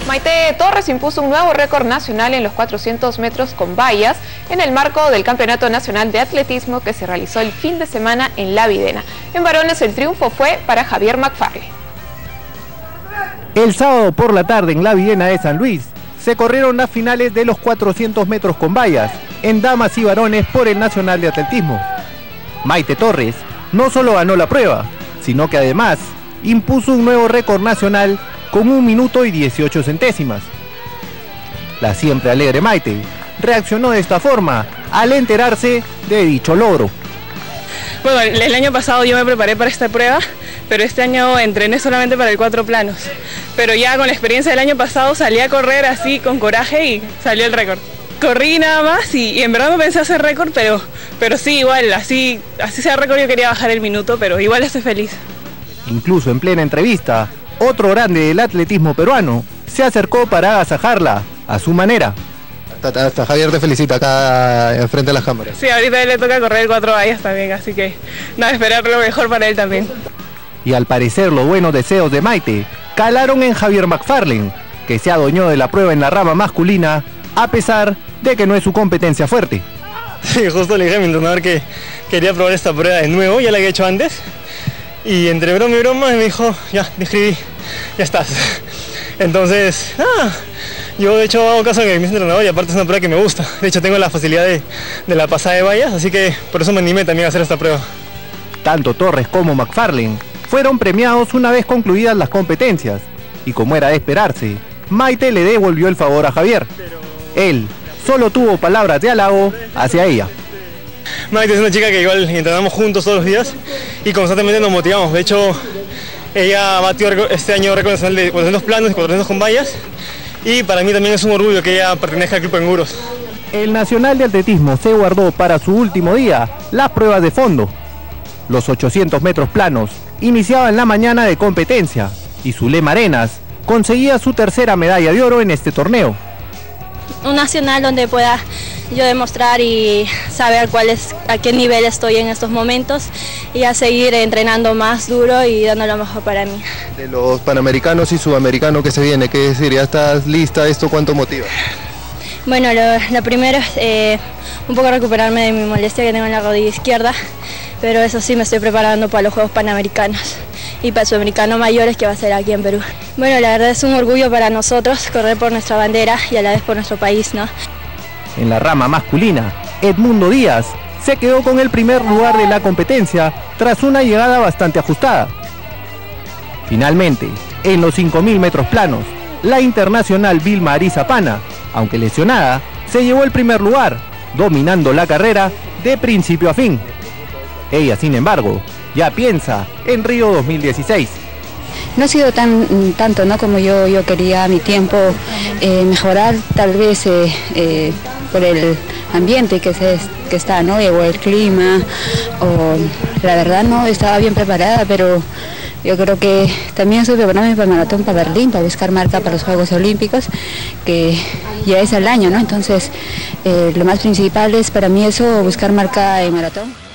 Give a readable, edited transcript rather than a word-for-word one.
Maite Torres impuso un nuevo récord nacional en los 400 metros con vallas en el marco del Campeonato Nacional de Atletismo que se realizó el fin de semana en La Videna. En varones el triunfo fue para Javier McFarlane. El sábado por la tarde en La Videna de San Luis se corrieron las finales de los 400 metros con vallas en damas y varones por el Nacional de Atletismo. Maite Torres no solo ganó la prueba, sino que además impuso un nuevo récord nacional con 1 minuto y 18 centésimas. La siempre alegre Maite reaccionó de esta forma al enterarse de dicho logro. Bueno, el año pasado yo me preparé para esta prueba, pero este año entrené solamente para el 4 planos. Pero ya con la experiencia del año pasado salí a correr así con coraje y salió el récord. Corrí nada más y en verdad no pensé hacer récord, pero sí, igual, así sea récord yo quería bajar el minuto, pero igual estoy feliz. Incluso en plena entrevista, otro grande del atletismo peruano se acercó para agasajarla a su manera. Hasta Javier te felicita acá enfrente de las cámaras. Sí, ahorita le toca correr el 4 vallas también, así que nada, esperar lo mejor para él también. Y al parecer los buenos deseos de Maite calaron en Javier McFarlane, que se adueñó de la prueba en la rama masculina, a pesar de que no es su competencia fuerte. Sí, justo le dije a mi entrenador que quería probar esta prueba de nuevo, ya la había hecho antes. Y entre broma y broma me dijo, ya, te escribí, ya estás. Entonces, yo de hecho hago caso a mi entrenador y aparte es una prueba que me gusta. De hecho tengo la facilidad de la pasada de vallas, así que por eso me animé también a hacer esta prueba. Tanto Torres como McFarlane fueron premiados una vez concluidas las competencias. Y como era de esperarse, Maite le devolvió el favor a Javier. Él solo tuvo palabras de halago hacia ella. Maite es una chica que igual entrenamos juntos todos los días y constantemente nos motivamos. De hecho, ella batió este año récord nacional de 400 planos y 400 con vallas. Y para mí también es un orgullo que ella pertenezca al Club Enguros. El Nacional de Atletismo se guardó para su último día las pruebas de fondo. Los 800 metros planos iniciaban la mañana de competencia y Zulema Arenas conseguía su tercera medalla de oro en este torneo. Un nacional donde pueda yo demostrar y saber a qué nivel estoy en estos momentos y a seguir entrenando más duro y dando lo mejor para mí. De los panamericanos y sudamericanos que se viene, ¿qué decir? ¿Ya estás lista? ¿Esto cuánto motiva? Bueno, lo primero es un poco recuperarme de mi molestia que tengo en la rodilla izquierda, pero eso sí me estoy preparando para los Juegos Panamericanos y para el Sudamericano Mayores que va a ser aquí en Perú. Bueno, la verdad es un orgullo para nosotros correr por nuestra bandera y a la vez por nuestro país, ¿no? En la rama masculina, Edmundo Díaz se quedó con el primer lugar de la competencia tras una llegada bastante ajustada. Finalmente, en los 5.000 metros planos, la internacional Vilma Arizapana, aunque lesionada, se llevó el primer lugar, dominando la carrera de principio a fin. Ella, sin embargo, ya piensa en Río 2016. No ha sido tanto, ¿no?, como yo quería mi tiempo, mejorar tal vez por el ambiente que está, ¿no?, o el clima, o la verdad no estaba bien preparada, pero yo creo que también estoy preparándome para el maratón para Berlín, para buscar marca para los Juegos Olímpicos, que ya es el año, ¿no? Entonces lo más principal es para mí eso, buscar marca en maratón.